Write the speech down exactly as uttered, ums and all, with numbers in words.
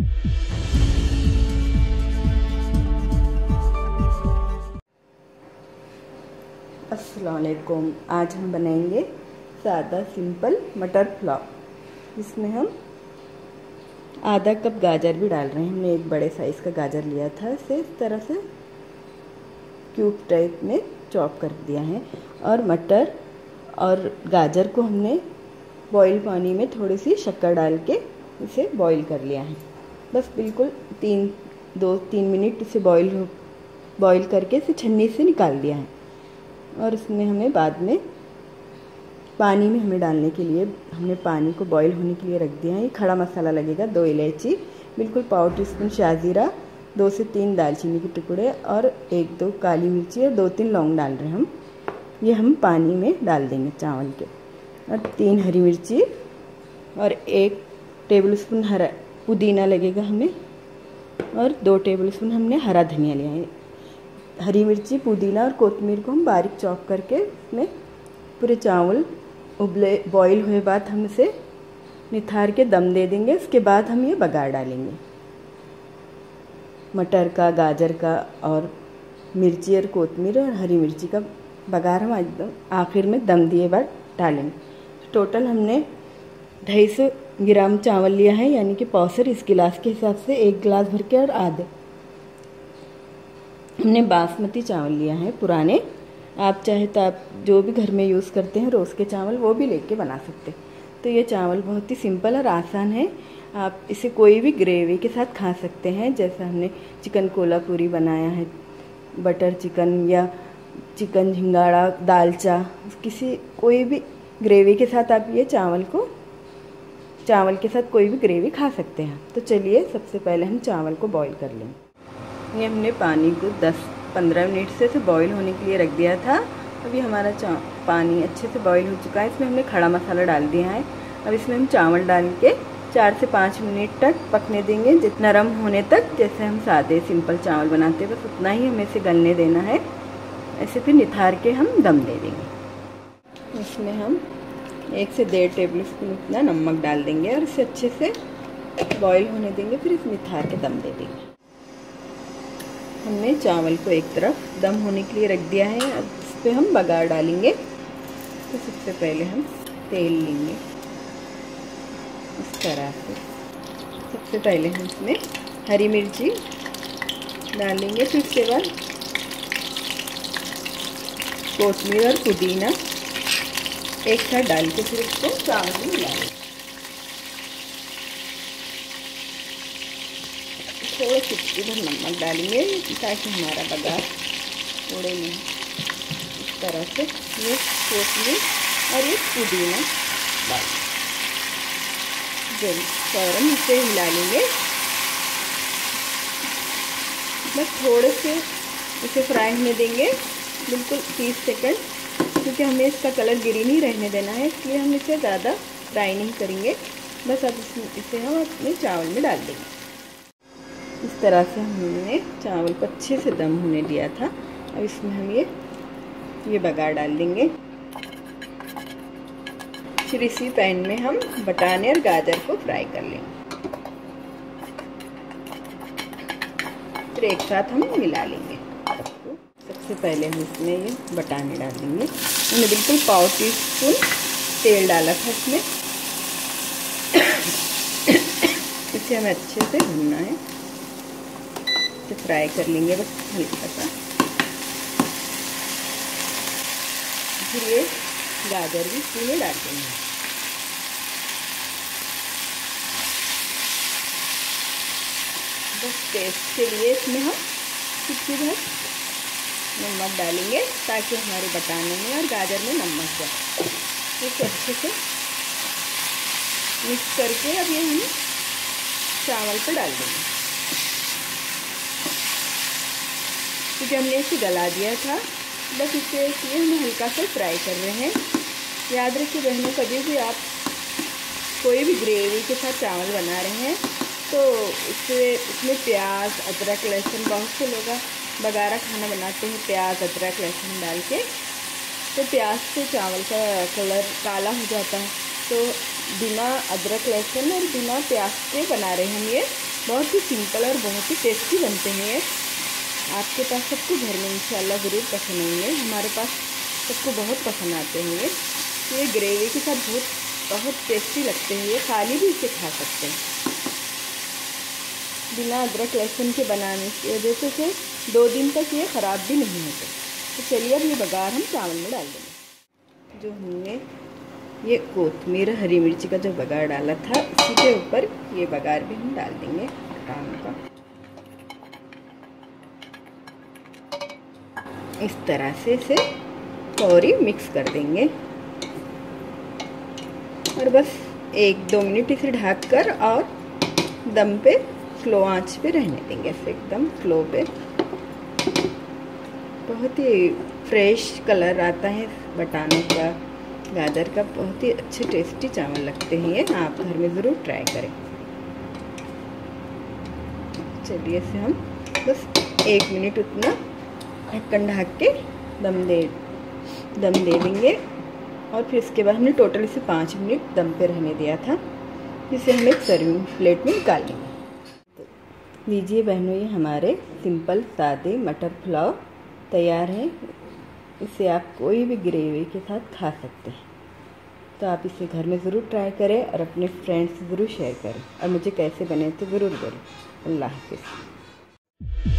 अस्सलाम वालेकुम। आज हम बनाएंगे सादा सिंपल मटर पुलाव। इसमें हम आधा कप गाजर भी डाल रहे हैं। हमने एक बड़े साइज़ का गाजर लिया था, इसे इस तरह से क्यूब टाइप में चॉप कर दिया है। और मटर और गाजर को हमने बॉईल पानी में थोड़ी सी शक्कर डाल के इसे बॉईल कर लिया है। बस बिल्कुल तीन दो तीन मिनट इसे बॉईल हो बॉईल करके इसे छन्नी से निकाल दिया है। और इसमें हमें बाद में पानी में हमें डालने के लिए हमने पानी को बॉईल होने के लिए रख दिया है। ये खड़ा मसाला लगेगा, दो इलायची, बिल्कुल पाव टी स्पून शाजीरा, दो से तीन दालचीनी के टुकड़े और एक दो काली मिर्ची और दो तीन लौंग डाल रहे हैं हम। ये हम पानी में डाल देंगे चावल के। और तीन हरी मिर्ची और एक टेबल स्पून हरा पुदीना लगेगा हमें, और दो टेबल स्पून हमने हरा धनिया लिया है। हरी मिर्ची, पुदीना और कोतमीर को हम बारीक चॉप करके इसमें पूरे चावल उबले बॉईल हुए बाद हम इसे निथार के दम दे देंगे। इसके बाद हम ये बघार डालेंगे मटर का, गाजर का और मिर्ची और कोतमीर और हरी मिर्ची का बघार हम एकदम आखिर में दम दिए बाद डालेंगे। टोटल हमने ढाई सौ ग्राम चावल लिया है, यानी कि पौसर इस गिलास के हिसाब से एक गिलास भर के और आधे हमने बासमती चावल लिया है पुराने। आप चाहे तो आप जो भी घर में यूज़ करते हैं रोज़ के चावल वो भी लेके बना सकते हैं। तो ये चावल बहुत ही सिंपल और आसान है। आप इसे कोई भी ग्रेवी के साथ खा सकते हैं, जैसा हमने चिकन कोल्हापुरी बनाया है, बटर चिकन या चिकन झिंगाड़ा, दालचा, किसी कोई भी ग्रेवी के साथ आप ये चावल को चावल के साथ कोई भी ग्रेवी खा सकते हैं। तो चलिए सबसे पहले हम चावल को बॉईल कर लेंगे। ये हमने पानी को दस पंद्रह मिनट से इसे बॉईल होने के लिए रख दिया था। अभी हमारा चा पानी अच्छे से बॉईल हो चुका है। इसमें हमने खड़ा मसाला डाल दिया है। अब इसमें हम चावल डाल के चार से पाँच मिनट तक पकने देंगे, जितना नरम होने तक, जैसे हम सादे सिंपल चावल बनाते हैं, बस उतना ही हमें इसे गलने देना है। ऐसे फिर निथार के हम दम दे देंगे। इसमें हम एक से डेढ़ टेबल स्पून इतना नमक डाल देंगे और इसे अच्छे से बॉईल होने देंगे। फिर इस निथार के दम दे देंगे। हमने चावल को एक तरफ दम होने के लिए रख दिया है। अब इस पर हम बघार डालेंगे। तो सबसे पहले हम तेल लेंगे इस तरह से। सबसे पहले हम इसमें हरी मिर्ची डालेंगे, फिर इसके बाद कोतमीर और पुदीना एक साथ डाल के फिर इसको चावल में मिलाएंगे। थोड़ा चुटकी भर नमक डालेंगे ताकि हमारा बघार उड़े नहीं। इस तरह से ये कोतमीर और ये पुदीना डाल जल्द फौरन इसे हिला लेंगे। बस थोड़े से इसे फ्राई होने देंगे, बिल्कुल तीस सेकंड, क्योंकि हमें इसका कलर ग्रीन नहीं रहने देना है, इसलिए हम इसे ज़्यादा फ्राई नहीं करेंगे। बस अब इसे हम अपने चावल में डाल देंगे। इस तरह से हमने चावल को अच्छे से दम होने दिया था। अब इसमें हम ये ये बघार डाल देंगे। फिर इसी पैन में हम बटाने और गाजर को फ्राई कर लेंगे। फिर एक साथ हम मिला लेंगे। सबसे पहले हम इसमें ये बटाने डाल देंगे। मैंने बिल्कुल पाव टी स्पून तेल डाला था इसमें। इसे हमें अच्छे से भूनना है, इसे फ्राई कर लेंगे बस हल्का सा। फिर ये गाजर भी इसमें डाल देंगे। बस टेस्ट के लिए इसमें हम चुटकी भर नमक डालेंगे ताकि हमारे बटाने में और गाजर में नमक जाए। इसे अच्छे से मिक्स करके अब ये हम चावल पर डाल देंगे, क्योंकि हमने इसे गला दिया था। बस इसे इसलिए हम हल्का सा फ्राई कर रहे हैं। याद रखिए बहनों, कभी भी आप कोई भी ग्रेवी के साथ चावल बना रहे हैं तो इससे इसमें प्याज, अदरक, लहसुन, बहुत से लोग बघारा खाना बनाते हैं प्याज, अदरक, लहसुन डाल के, तो प्याज से चावल का कलर काला हो जाता है। तो बिना अदरक, लहसुन और बिना प्याज के बना रहे हैं हम ये, बहुत ही सिंपल और बहुत ही टेस्टी बनते हैं ये। आपके पास सबको घर में इंशाल्लाह ज़रूर पसंद आएंगे। हमारे पास सबको बहुत पसंद आते हैं ये। ये ग्रेवी के साथ बहुत बहुत टेस्टी लगते हैं ये। खाली भी इसे खा सकते हैं। बिना अदरक लहसुन के बनाने की वजह से दो दिन तक ये ख़राब भी नहीं होते। तो चलिए अब ये बघार हम चावल में डाल देंगे। जो हमने ये कोतमीर हरी मिर्ची का जो बघार डाला था, उसी के ऊपर ये बघार भी हम डाल देंगे आम का। इस तरह से इसे थोड़ी मिक्स कर देंगे और बस एक दो मिनट इसे ढककर और दम पे स्लो आंच पे रहने देंगे। ऐसे एकदम स्लो पे। बहुत ही फ्रेश कलर आता है बटानों का, गाजर का। बहुत ही अच्छे टेस्टी चावल लगते हैं ये। आप घर में ज़रूर ट्राई करें। चलिए इसे हम बस एक मिनट उतना ढक्कन ढक के दम दे दम दे देंगे और फिर इसके बाद हमने टोटल इसे पाँच मिनट दम पे रहने दिया था। जिसे हम एक सर्विंग प्लेट में निकाल लेंगे। तो लीजिए बहनों, ये हमारे सिंपल सादे मटर पुलाव तैयार है। इसे आप कोई भी ग्रेवी के साथ खा सकते हैं। तो आप इसे घर में ज़रूर ट्राई करें और अपने फ्रेंड्स से ज़रूर शेयर करें और मुझे कैसे बने तो ज़रूर बोलें। अल्लाह हाफ़िज़।